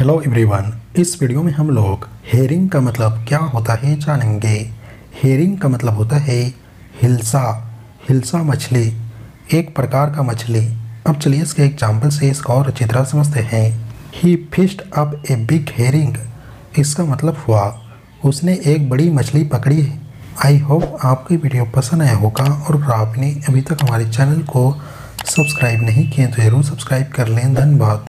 Hello everyone, इस video में हम लोग हेरिंग का मतलब क्या होता है जानेंगे। हेरिंग का मतलब होता है हिल्सा। हिल्सा मछली एक प्रकार का मछली। अब चलिए इसके एग्जाम्पल से इसको और अच्छी तरह समझते हैं। ही fished up a big herring, इसका मतलब हुआ उसने एक बड़ी मछली पकड़ी है। आई होप आपको वीडियो पसंद आया होगा, और अगर आपने अभी तक हमारे चैनल को सब्सक्राइब नहीं किए तो जरूर सब्सक्राइब कर लें। धन्यवाद।